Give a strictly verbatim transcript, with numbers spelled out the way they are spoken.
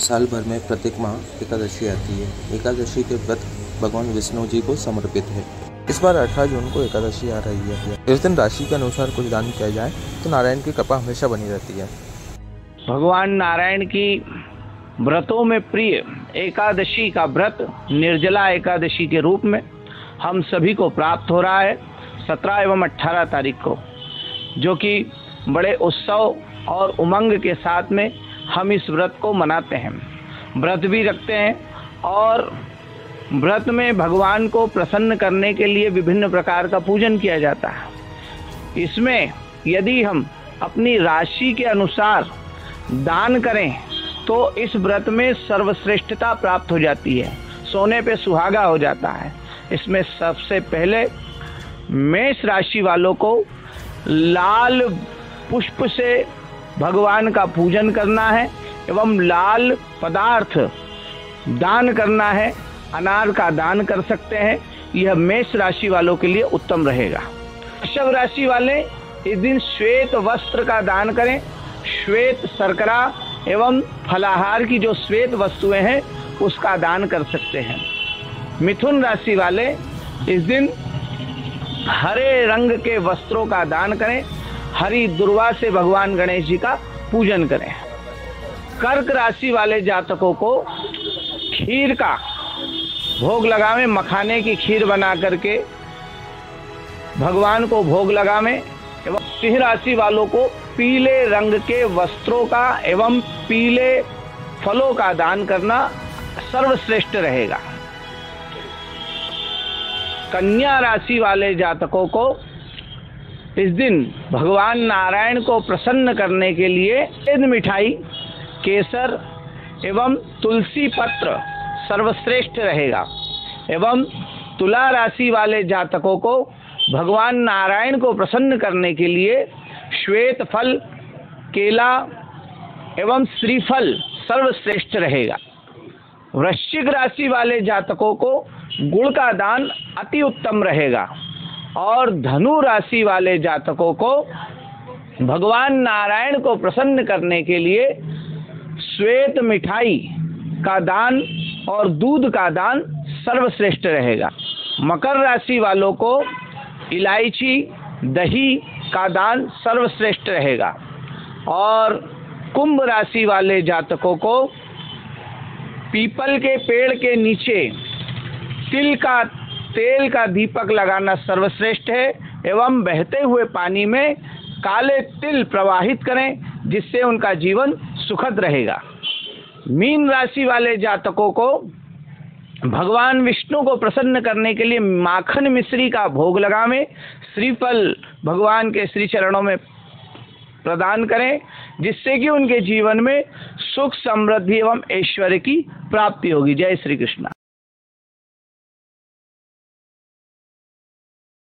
साल भर में प्रत्येक माह एकादशी आती है। एकादशी के व्रत भगवान विष्णु जी को समर्पित है। इस बार अठारह जून को एकादशी आ रही है। इस दिन राशि के अनुसार कुछ दान किया जाए तो नारायण की कृपा हमेशा बनी रहती है। भगवान नारायण की व्रतों में प्रिय एकादशी का व्रत निर्जला एकादशी के रूप में हम सभी को प्राप्त हो रहा है सत्रह एवं अठारह तारीख को, जो कि बड़े उत्सव और उमंग के साथ में हम इस व्रत को मनाते हैं, व्रत भी रखते हैं। और व्रत में भगवान को प्रसन्न करने के लिए विभिन्न प्रकार का पूजन किया जाता है। इसमें यदि हम अपनी राशि के अनुसार दान करें तो इस व्रत में सर्वश्रेष्ठता प्राप्त हो जाती है, सोने पे सुहागा हो जाता है। इसमें सबसे पहले मेष राशि वालों को लाल पुष्प से भगवान का पूजन करना है एवं लाल पदार्थ दान करना है। अनार का दान कर सकते हैं, यह मेष राशि वालों के लिए उत्तम रहेगा। वृषभ राशि वाले इस दिन श्वेत वस्त्र का दान करें। श्वेत शर्करा एवं फलाहार की जो श्वेत वस्तुएं हैं उसका दान कर सकते हैं। मिथुन राशि वाले इस दिन हरे रंग के वस्त्रों का दान करें। हरी दुर्वा से भगवान गणेश जी का पूजन करें। कर्क राशि वाले जातकों को खीर का भोग लगावें, मखाने की खीर बना करके भगवान को भोग लगावें। एवं सिंह राशि वालों को पीले रंग के वस्त्रों का एवं पीले फलों का दान करना सर्वश्रेष्ठ रहेगा। कन्या राशि वाले जातकों को इस दिन भगवान नारायण को प्रसन्न करने के लिए शहद मिठाई, केसर एवं तुलसी पत्र सर्वश्रेष्ठ रहेगा। एवं तुला राशि वाले जातकों को भगवान नारायण को प्रसन्न करने के लिए श्वेत फल, केला एवं श्रीफल सर्वश्रेष्ठ रहेगा। वृश्चिक राशि वाले जातकों को गुड़ का दान अति उत्तम रहेगा। और धनु राशि वाले जातकों को भगवान नारायण को प्रसन्न करने के लिए श्वेत मिठाई का दान और दूध का दान सर्वश्रेष्ठ रहेगा। मकर राशि वालों को इलायची, दही का दान सर्वश्रेष्ठ रहेगा। और कुंभ राशि वाले जातकों को पीपल के पेड़ के नीचे तिल का तेल का दीपक लगाना सर्वश्रेष्ठ है। एवं बहते हुए पानी में काले तिल प्रवाहित करें, जिससे उनका जीवन सुखद रहेगा। मीन राशि वाले जातकों को भगवान विष्णु को प्रसन्न करने के लिए माखन मिश्री का भोग लगावें। श्रीफल भगवान के श्री चरणों में प्रदान करें, जिससे कि उनके जीवन में सुख, समृद्धि एवं ऐश्वर्य की प्राप्ति होगी। जय श्री कृष्ण।